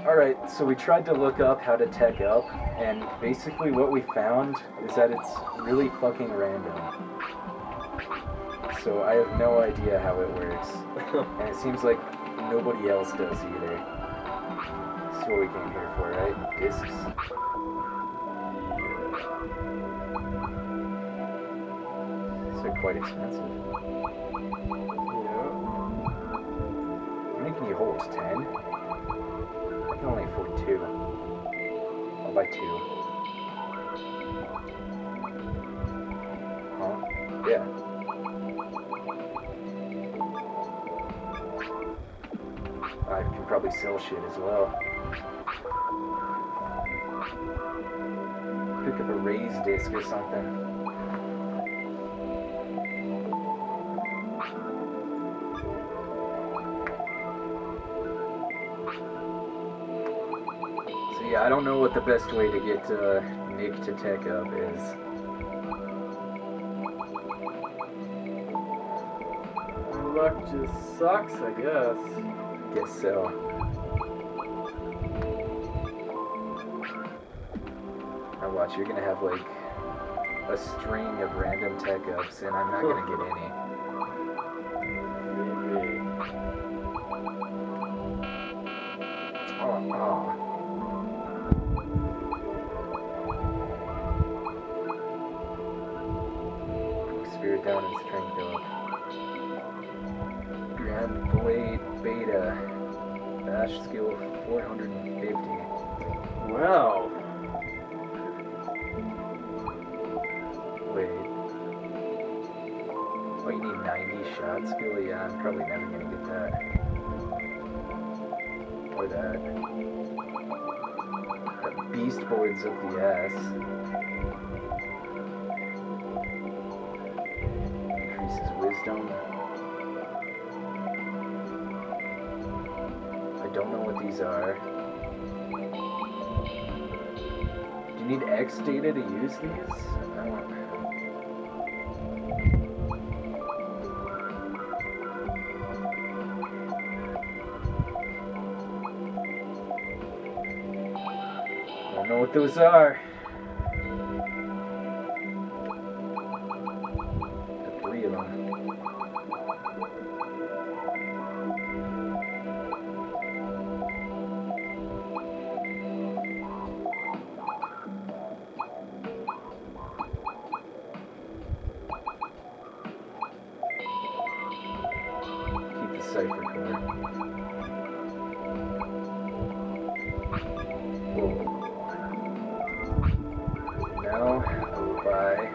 Alright, so we tried to look up how to tech up, and basically what we found is that it's really fucking random. So I have no idea how it works. And it seems like nobody else does either. That's what we came here for, right? Discs. These are quite expensive. Yeah. How many can you hold? 10? I can only afford 2. I'll buy 2. Huh? Yeah. I can probably sell shit as well. Pick up a raised disc or something. So yeah, I don't know what the best way to get Nick to tech up is. Luck just sucks, I guess. Guess so. Now watch, you're gonna have like a string of random tech ups, and I'm not gonna get any. Maybe. Oh. Spirit down and strength up. Grand Blade Beta. Bash skill 450. Wow. Wait. Oh, you need 90 shot skill? Yeah, I'm probably never gonna get that. Or that. That beast boards up the ass. Increases wisdom. I don't know what these are. Do you need X data to use these? I don't. I don't know what those are. The 3 of them. Keep the cipher card. Whoa. Now I will buy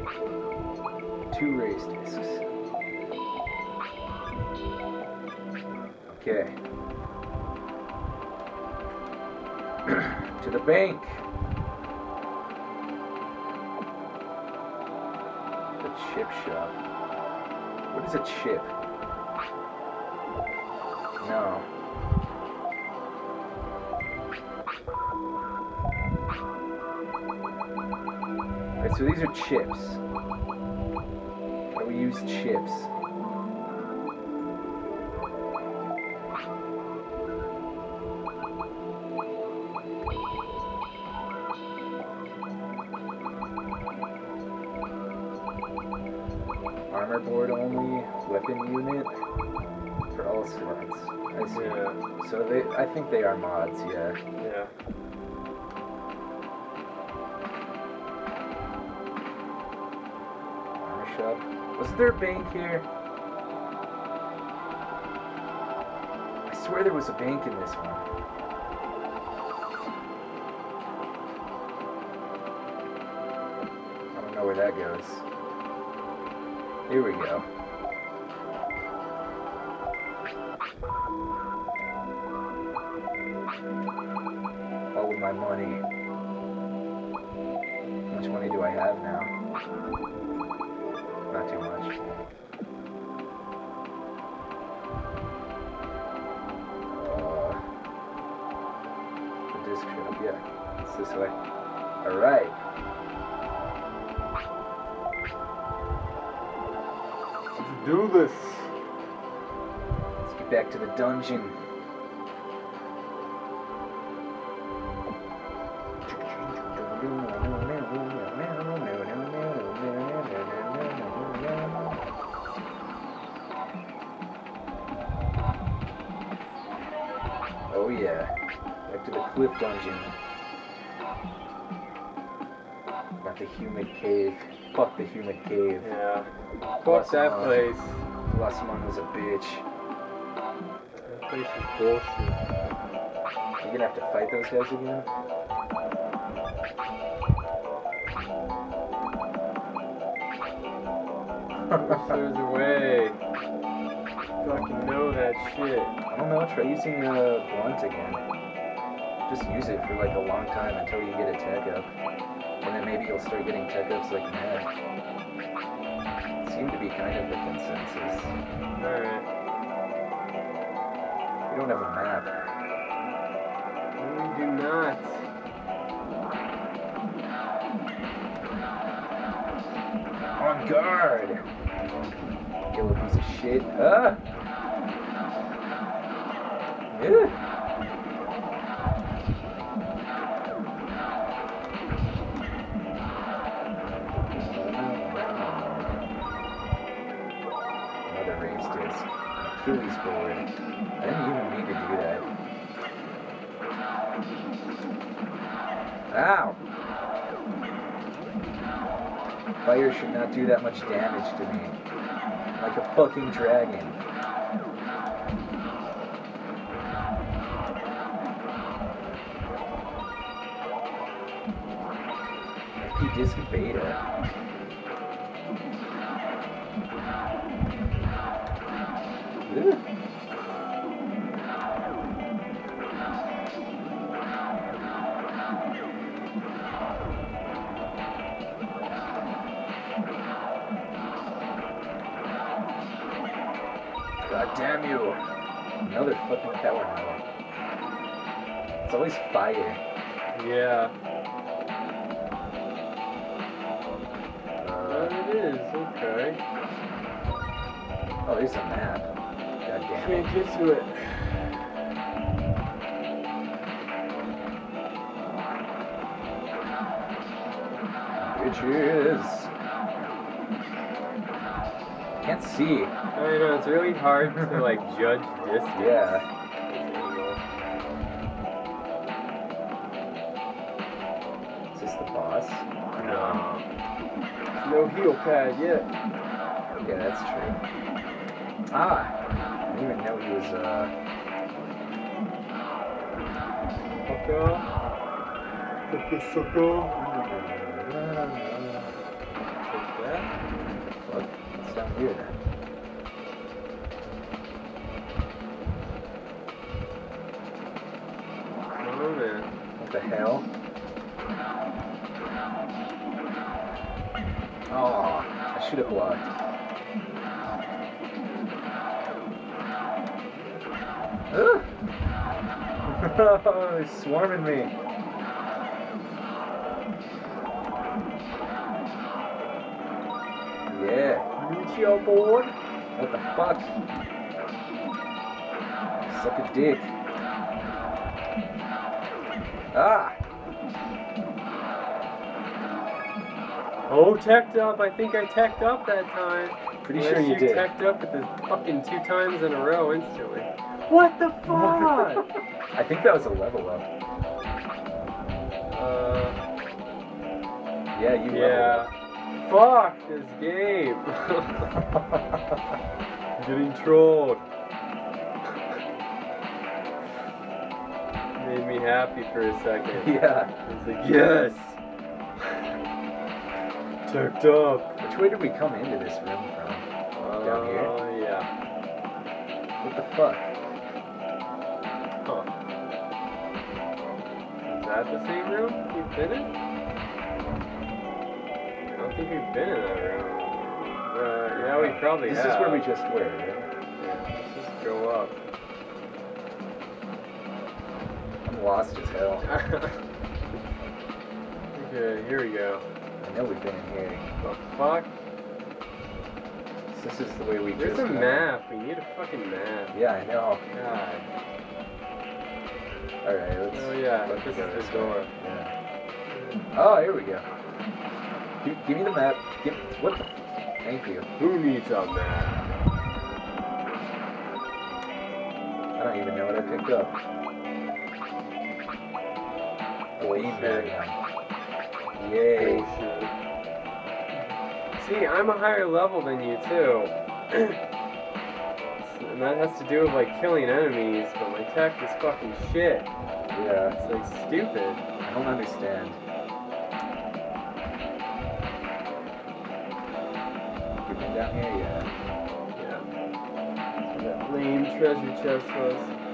2 raised discs. Okay. To the bank. The chip shop. What is a chip? No. Alright, so these are chips. How do we use chips? Armor board only, weapon unit for all slots. I see. Yeah. So I think they are mods, yeah. Yeah. Armor shop. Was there a bank here? I swear there was a bank in this one. I don't know where that goes. Here we go. All of my money. How much money do I have now? Not too much. The disc shop, yeah. It's this way. Alright. Let's do this. Let's get back to the dungeon. Oh yeah, back to the cliff dungeon. Not the humid cave. Fuck the humid cave. Yeah. Fuck that place. Glassman was a bitch. That place is bullshit. You gonna have to fight those guys again? I wish there was a way. Fucking know that shit. I don't know, try using blunt again. Just use it for like a long time until you get a tech up. And then maybe you'll start getting tech ups like mad. Seemed to be kind of the consensus. Alright. You don't have a map. We do not. On guard! Yellow piece of shit. Ah! Yeah. Another race disc. Achilles board. I didn't even mean to do that. Ow! Fire should not do that much damage to me. Like a fucking dragon. FP Disc Beta. Ugh. God damn you! Another fucking power now. It's always fire. Yeah. It is, okay. Oh, there's a map. God damn it. Can't get to it. Bitches! Can't see. I know, it's really hard to like judge distance. Yeah. Is this the boss? No. No heel pad yet. Yeah, that's true. Ah! I didn't even know he was, Sucker. Sucker. Take that. What? What's down here then? Oh man. What the hell? Oh, I should have blocked. Ugh. They're swarming me. Yeah. Meet you aboard. What the fuck? Suck a dick. Ah! Oh, teched up. I think I teched up that time. Pretty sure you did. Teched up with the fucking 2 times in a row instantly. What the fuck? I think that was a level up. Yeah, you Yeah. Fuck this game. Getting trolled. Made me happy for a second. Yeah. It's like, yes! Teched up. Which way did we come into this room from? Down here? Yeah. What the fuck? Huh. Is that the same room we've been in? I don't think we've been in that room. Yeah, we probably This have. is where we just were, right? Yeah, let's just go up. I'm lost as hell. Okay, here we go. I know we've been in here. The fuck? This is the way we There's just a went. map. We need a fucking map. Yeah, I know. God. Alright, let's... Oh yeah, let's this go is this the door. way. Yeah. Oh, here we go. Give me the map. What the? Thank you. Who needs a map? I don't even know what I picked up. Bullshit. Yay. Bullshit. See, I'm a higher level than you too. And that has to do with like killing enemies, but my tech is fucking shit. Yeah. It's like stupid. I don't understand. You've been down here yet? Yeah. That's where that lame treasure chest was.